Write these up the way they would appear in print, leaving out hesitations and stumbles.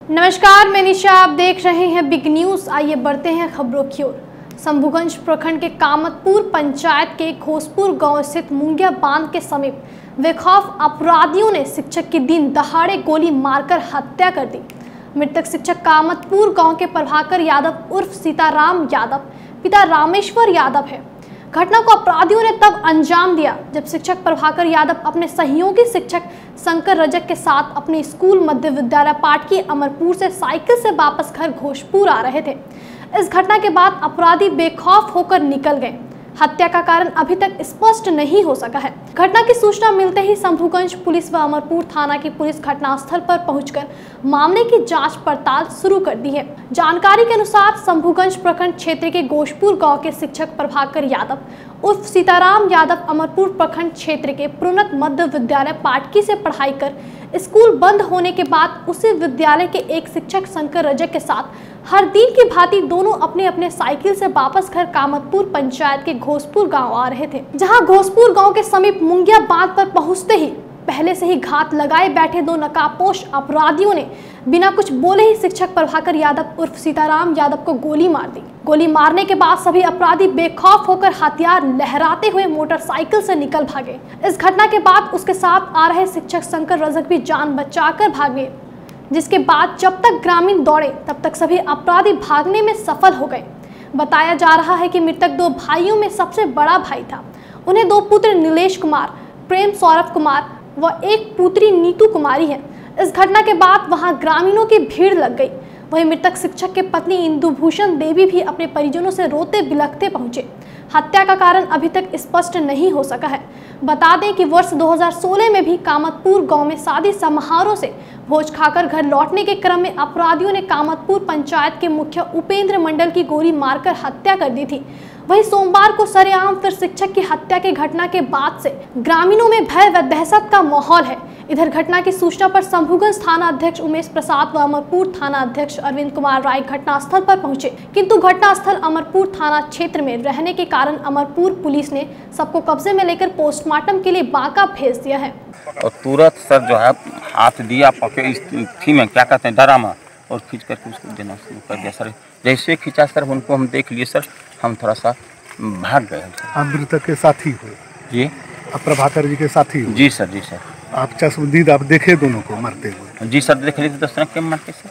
नमस्कार, मैं निशा। आप देख रहे हैं बिग न्यूज। आइए बढ़ते हैं खबरों की ओर। शंभुगंज प्रखंड के कामतपुर पंचायत के घोषपुर गांव स्थित मुंगिया बांध के समीप बेखौफ अपराधियों ने शिक्षक की दिन दहाड़े गोली मारकर हत्या कर दी। मृतक शिक्षक कामतपुर गांव के प्रभाकर यादव उर्फ सीताराम यादव पिता रामेश्वर यादव है। घटना को अपराधियों ने तब अंजाम दिया जब शिक्षक प्रभाकर यादव अपने सहयोगी शिक्षक शंकर रजक के साथ अपने स्कूल मध्य विद्यालय पाटकी अमरपुर से साइकिल से वापस घर घोषपुर आ रहे थे। इस घटना के बाद अपराधी बेखौफ होकर निकल गए। हत्या का कारण अभी तक स्पष्ट नहीं हो सका है। घटना की सूचना मिलते ही शंभुगंज पुलिस व अमरपुर थाना की पुलिस घटनास्थल पर पहुंचकर मामले की जांच पड़ताल शुरू कर दी है। जानकारी के अनुसार शंभुगंज प्रखंड क्षेत्र के घोषपुर गांव के शिक्षक प्रभाकर यादव उर्फ सीताराम यादव अमरपुर प्रखंड क्षेत्र के प्रोन्नत मध्य विद्यालय पाटकी से पढ़ाई कर स्कूल बंद होने के बाद उसी विद्यालय के एक शिक्षक शंकर रजक के साथ हर दिन की भांति दोनों अपने अपने साइकिल से वापस घर कामतपुर पंचायत के घोषपुर गांव आ रहे थे। जहां घोषपुर गांव के समीप मुंगिया बांध पर पहुंचते ही पहले से ही घात लगाए बैठे दो नकाबपोश अपराधियों ने बिना कुछ बोले ही शिक्षक प्रभाकर यादव उर्फ सीताराम यादव को गोली मार दी। गोली मारने के बाद सभी अपराधी बेखौफ होकर हथियार लहराते हुए मोटरसाइकिल से निकल भागे। इस घटना के बाद उसके साथ आ रहे शिक्षक शंकर रजक भी जान बचाकर भागे, जिसके बाद जब तक ग्रामीण दौड़े तब तक सभी अपराधी भागने में सफल हो गए। बताया जा रहा है कि मृतक दो भाइयों में सबसे बड़ा भाई था। उन्हें दो पुत्र नीलेश कुमार, प्रेम सौरभ कुमार व एक पुत्री नीतू कुमारी है। इस घटना के बाद वहां ग्रामीणों की भीड़ लग गई। वहीं मृतक शिक्षक के पत्नी इंदुभूषण देवी भी अपने परिजनों से रोते बिलखते पहुंचे। हत्या का कारण अभी तक स्पष्ट नहीं हो सका है। बता दें कि वर्ष 2016 में भी कामतपुर गांव में शादी समारोह से भोज खाकर घर लौटने के क्रम में अपराधियों ने कामतपुर पंचायत के मुखिया उपेंद्र मंडल की गोली मारकर हत्या कर दी थी। वहीं सोमवार को सरेआम फिर शिक्षक की हत्या की घटना के बाद से ग्रामीणों में भय व दहशत का माहौल है। इधर घटना की सूचना पर शंभुगंज थाना अध्यक्ष उमेश प्रसाद व अमरपुर थाना अध्यक्ष अरविंद कुमार राय घटनास्थल पर पहुंचे, किंतु घटनास्थल अमरपुर थाना क्षेत्र में रहने के कारण अमरपुर पुलिस ने सबको कब्जे में लेकर पोस्टमार्टम के लिए बांका भेज दिया है। और तुरंत सर जो है हाथ दिया पके थी में क्या कहते हैं डरामा और खींच करके उसको देना शुरू कर दिया सर। जैसे खींचा सर उनको हम देख लिए सर, हम थोड़ा सा भाग गए। आप मृतक के साथी हो? जी। आप प्रभाकर जी के साथी हो? जी सर, जी सर। आप चश्मदीद आप देखे दोनों को मरते हुए? जी सर, देख ली तो क्यों मरते सर।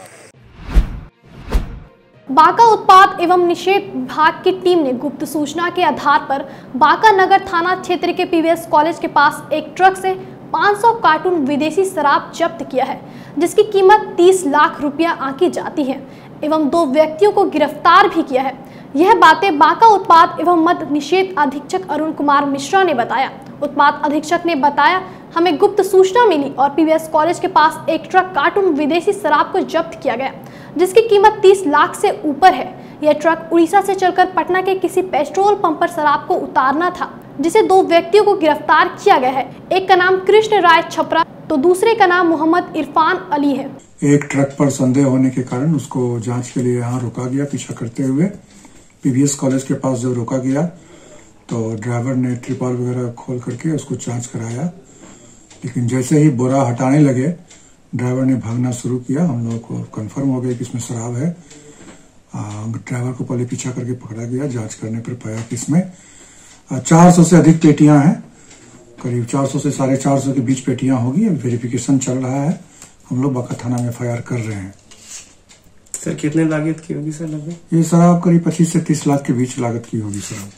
बांका उत्पाद एवं निषेध विभाग की टीम ने गुप्त सूचना के आधार पर बांका नगर थाना क्षेत्र के पीवीएस कॉलेज के पास एक ट्रक से 500 कार्टून विदेशी शराब जब्त किया है, जिसकी कीमत 30 लाख रुपया आंकी जाती है एवं 2 व्यक्तियों को गिरफ्तार भी किया है। यह बातें बांका उत्पाद एवं मद्य निषेध अधीक्षक अरुण कुमार मिश्रा ने बताया। उत्पाद अधीक्षक ने बताया, हमें गुप्त सूचना मिली और पीवीएस कॉलेज के पास एक ट्रक कार्टून विदेशी शराब को जब्त किया गया, जिसकी कीमत 30 लाख से ऊपर है। यह ट्रक उड़ीसा से चलकर पटना के किसी पेट्रोल पंप पर शराब को उतारना था, जिसे 2 व्यक्तियों को गिरफ्तार किया गया है। एक का नाम कृष्ण राय छपरा तो दूसरे का नाम मोहम्मद इरफान अली है। एक ट्रक पर संदेह होने के कारण उसको जांच के लिए यहाँ रोका गया। पीछा करते हुए पीवीएस कॉलेज के पास जब रोका गया तो ड्राइवर ने ट्रिपल वगैरह खोल करके उसको जांच कराया, लेकिन जैसे ही बोरा हटाने लगे ड्राइवर ने भागना शुरू किया। हम लोग को कंफर्म हो गया कि इसमें शराब है। ड्राइवर को पहले पीछा करके पकड़ा गया। जांच करने पर पाया कि इसमें 400 से अधिक पेटियां हैं। करीब 400 से 450 के बीच पेटियां होगी। वेरिफिकेशन चल रहा है। हम लोग बांका थाना में एफआईआर कर रहे हैं। सर कितने लागत की होगी सर लगभग? ये शराब करीब 25 से 30 लाख के बीच लागत की होगी शराब।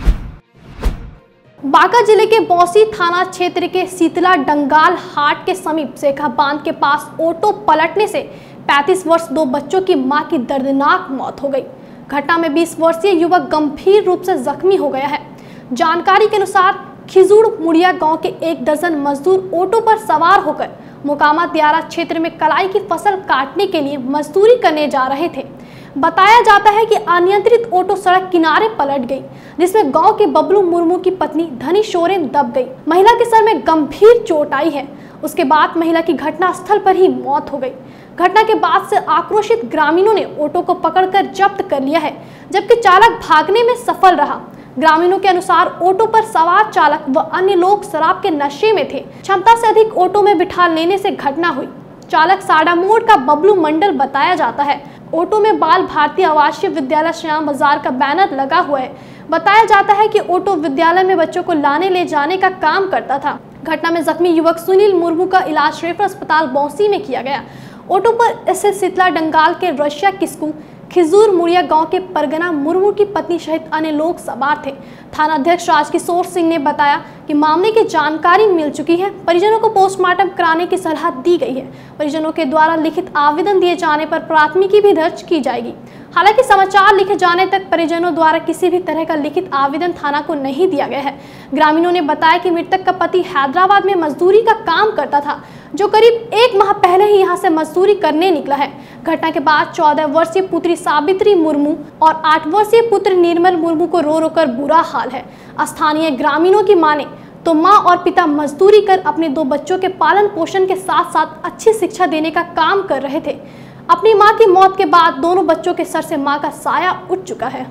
बांका जिले के बौसी थाना क्षेत्र के शीतला डंगाल हाट के समीप सेखा बांध के पास ऑटो पलटने से 35 वर्ष 2 बच्चों की मां की दर्दनाक मौत हो गई। घटना में 20 वर्षीय युवक गंभीर रूप से जख्मी हो गया है। जानकारी के अनुसार खिजूड़ मुड़िया गांव के 1 दर्जन मजदूर ऑटो पर सवार होकर मोकामा दियारा क्षेत्र में कलाई की फसल काटने के लिए मजदूरी करने जा रहे थे। बताया जाता है कि अनियंत्रित ऑटो सड़क किनारे पलट गई, जिसमें गांव के बबलू मुर्मू की पत्नी धनी सोरेन दब गई। महिला के सर में गंभीर चोट आई है। उसके बाद महिला की घटनास्थल पर ही मौत हो गई। घटना के बाद से आक्रोशित ग्रामीणों ने ऑटो को पकड़कर जब्त कर लिया है, जबकि चालक भागने में सफल रहा। ग्रामीणों के अनुसार ऑटो पर सवार चालक व अन्य लोग शराब के नशे में थे। क्षमता से अधिक ऑटो में बिठा लेने से घटना हुई। चालक साडामोड़ का बबलू मंडल बताया जाता है। ऑटो में बाल भारतीय आवासीय विद्यालय श्याम बाजार का बैनर लगा हुआ है। बताया जाता है कि ऑटो विद्यालय में बच्चों को लाने ले जाने का काम करता था। घटना में जख्मी युवक सुनील मुर्मू का इलाज रेफर अस्पताल बौंसी में किया गया। ऑटो पर स्थित शीतला डंगाल के रशिया किस्कू खिजूर मुड़िया गांव के परगना मुर्मू की पत्नी सहित अन्य लोग सवार थे। थाना अध्यक्ष राजकिशोर सिंह ने बताया कि मामले की जानकारी मिल चुकी है। परिजनों को पोस्टमार्टम कराने की सलाह दी गई है। परिजनों के द्वारा लिखित आवेदन दिए जाने पर प्राथमिकी भी दर्ज की जाएगी। हालांकि समाचार लिखे जाने तक परिजनों द्वारा किसी भी तरह का लिखित आवेदन थाना को नहीं दिया गया है। ग्रामीणों ने बताया कि मृतक का पति हैदराबाद में मजदूरी का काम करता था, जो करीब 1 माह पहले ही यहां से मजदूरी करने निकला है। घटना के बाद 14 वर्षीय पुत्री सावित्री मुर्मू और 8 वर्षीय पुत्र निर्मल मुर्मू को रो रो कर बुरा हाल है। स्थानीय ग्रामीणों की माने तो मां और पिता मजदूरी कर अपने 2 बच्चों के पालन पोषण के साथ साथ अच्छी शिक्षा देने का काम कर रहे थे। अपनी मां की मौत के बाद दोनों बच्चों के सर से मां का साया उठ चुका है।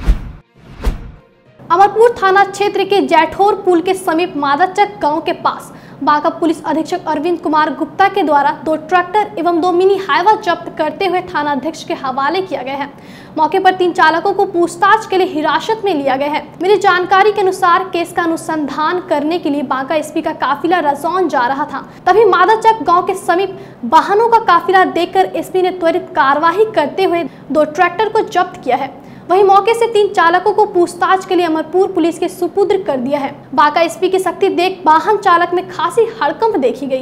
अमरपुर थाना क्षेत्र के जैठौर पुल के समीप मादाचक गांव के पास बांका पुलिस अधीक्षक अरविंद कुमार गुप्ता के द्वारा 2 ट्रैक्टर एवं 2 मिनी हाइवा जब्त करते हुए थाना अध्यक्ष के हवाले किया गया है। मौके पर 3 चालकों को पूछताछ के लिए हिरासत में लिया गया है। मिली जानकारी के अनुसार केस का अनुसंधान करने के लिए बांका एसपी का काफिला रजौन जा रहा था। तभी मादाचक गांव के समीप वाहनों का काफिला देखकर एसपी ने त्वरित कार्रवाई करते हुए 2 ट्रैक्टर को जब्त किया है। वहीं मौके से 3 चालकों को पूछताछ के लिए अमरपुर पुलिस के सुपुर्द कर दिया है। बांका एसपी की सख्ती देख वाहन चालक में खासी हड़कंप देखी गई।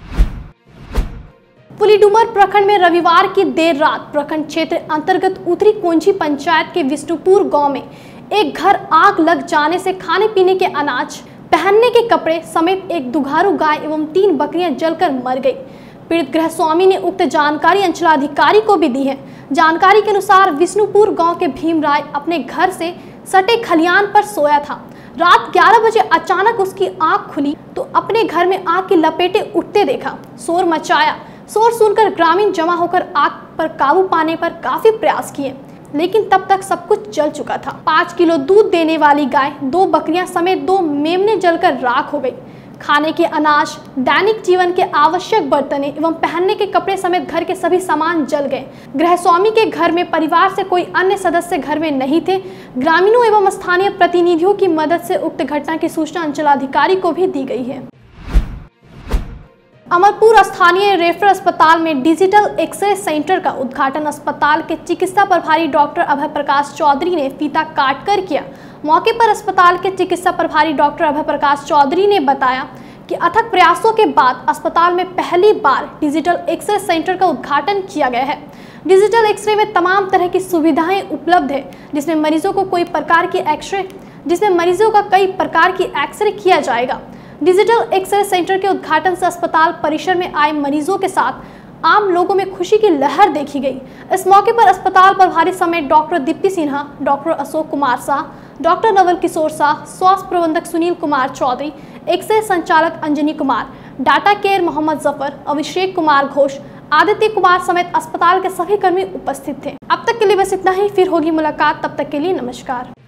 पुलीडुमर प्रखंड में रविवार की देर रात प्रखंड क्षेत्र अंतर्गत उत्तरी कोंझी पंचायत के विष्णुपुर गांव में एक घर आग लग जाने से खाने पीने के अनाज, पहनने के कपड़े समेत एक दुधारू गाय एवं 3 बकरियां जलकर मर गई। पीड़ित गृह स्वामी ने उक्त जानकारी अंचलाधिकारी को भी दी है। जानकारी के अनुसार विष्णुपुर गांव के भीमराय अपने घर से सटे खलियान पर सोया था। रात 11 बजे अचानक उसकी आंख खुली तो अपने घर में आग की लपेटे उठते देखा। शोर मचाया। शोर सुनकर ग्रामीण जमा होकर आग पर काबू पाने पर काफी प्रयास किए, लेकिन तब तक सब कुछ जल चुका था। 5 किलो दूध देने वाली गाय, 2 बकरियां समेत 2 मेमने जलकर राख हो गई। खाने के अनाज, दैनिक जीवन के आवश्यक बर्तने एवं पहनने के कपड़े समेत घर के सभी सामान जल गए। गृह स्वामी के घर में परिवार से कोई अन्य सदस्य घर में नहीं थे। ग्रामीणों एवं स्थानीय प्रतिनिधियों की मदद से उक्त घटना की सूचना अंचलाधिकारी को भी दी गई है। अमरपुर स्थानीय रेफर अस्पताल में डिजिटल एक्सरे सेंटर का उद्घाटन अस्पताल के चिकित्सा प्रभारी डॉक्टर अभय प्रकाश चौधरी ने फीता काटकर किया। मौके पर अस्पताल के चिकित्सा प्रभारी डॉक्टर अभय प्रकाश चौधरी ने बताया कि अथक प्रयासों के बाद अस्पताल में पहली बार डिजिटल एक्सरे सेंटर का उद्घाटन किया गया है। डिजिटल एक्सरे में तमाम तरह की सुविधाएं उपलब्ध है, जिसमें मरीजों का कई प्रकार की एक्सरे किया जाएगा। डिजिटल एक्सरे सेंटर के उद्घाटन से अस्पताल परिसर में आए मरीजों के साथ आम लोगों में खुशी की लहर देखी गई। इस मौके पर अस्पताल प्रभारी समेत doctor Dipti Sinha, doctor Ashok Kumar Shah, doctor Naval Kishore Shah, स्वास्थ्य प्रबंधक सुनील कुमार चौधरी, एक्सरे संचालक अंजनी कुमार, डाटा केयर मोहम्मद जफर, अभिषेक कुमार घोष, आदित्य कुमार समेत अस्पताल के सभी कर्मी उपस्थित थे। अब तक के लिए बस इतना ही, फिर होगी मुलाकात, तब तक के लिए नमस्कार।